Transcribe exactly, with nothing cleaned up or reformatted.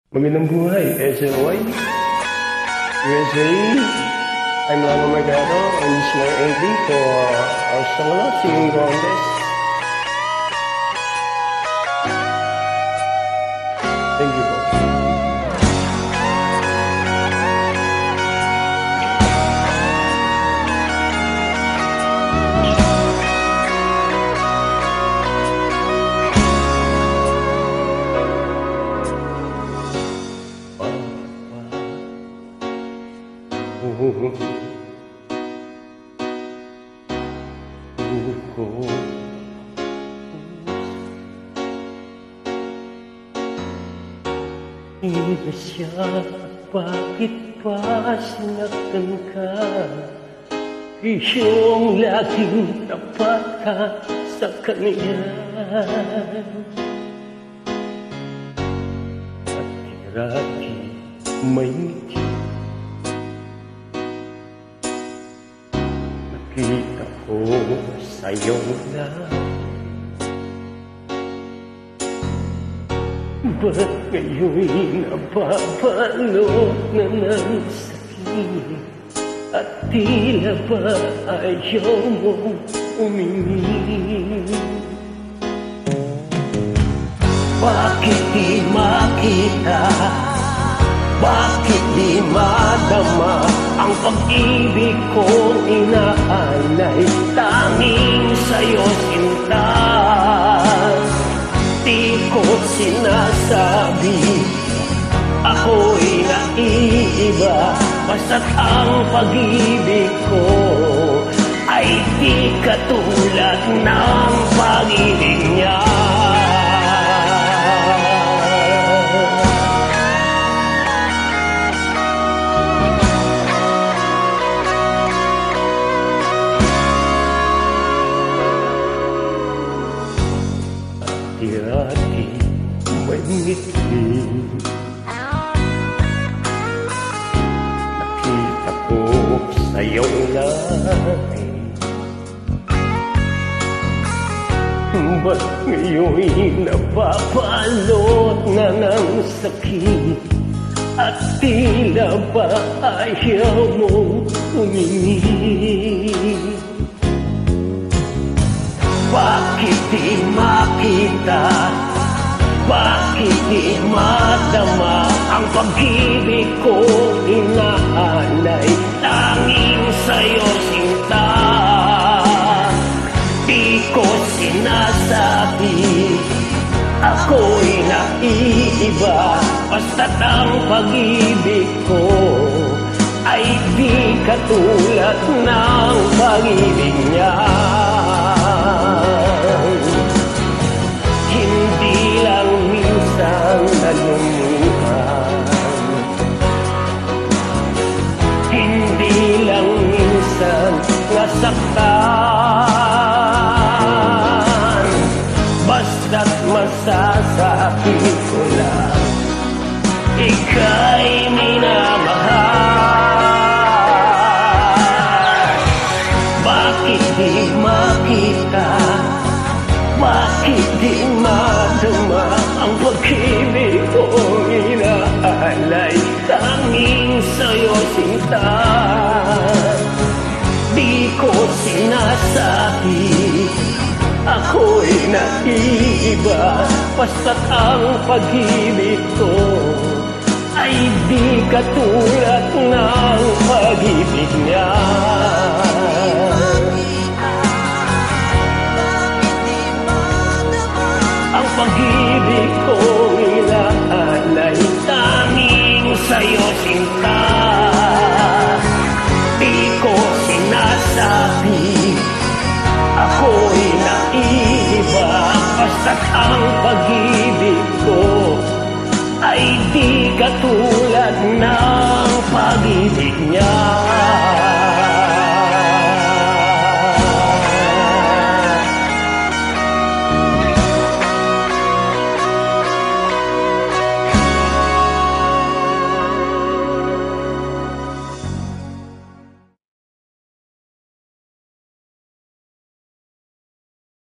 Magandang buhay, S L Y, U S A. I'm Lalo Magado, and this is my entry for our solo singing contest. Thank you po. Ina siya, bakit pa sinaktan ka? Iyong laging tapat ka sa kanya. At hirati may ngiti, nakita ko sa'yo na. Ba't ngayon nababalot na ng sakit? At tila ba ayaw mong umingin? Bakit di makita? Bakit di madama ang pag-ibig kong inaalay? Tanging sa'yo sinta, di ko sinasabi ako'y naiiba. Basta't ang pag-ibig ko ay di katulad ng pag-ibig niya. Hati may ngiti, nakita ko sa'yo lagi. Ba't ngayon nababalot na ng sakit? At tila ba ayaw mong humingi? Bakit di makita? Bakit di madama ang pag-ibig kong inaalay? Tanging sa'yo sinta, di ko sinasabi ako'y naiiba. Basta't ang pag-ibig ko ay di katulad ng pag-ibig niya. Hindi lang minsan nalumuhan, hindi lang minsan nasaktan. Basta't masasabi ko lang, ika'y minamahal. Bakit di makita? Bakit di madama ang pag-ibig kong inaalay? Tanging sa'yo sinta, di ko sinasabi ako'y naiiba. Basta't ang pag-ibig ko ay di katulad ng pag-ibig niya. Ang pag-ibig kong inaalay, tanging sa'yo sinta, di ko sinasabi ako'y naiiba. Basta't ang pag-ibig ko ay di katulad ng pag-ibig niya.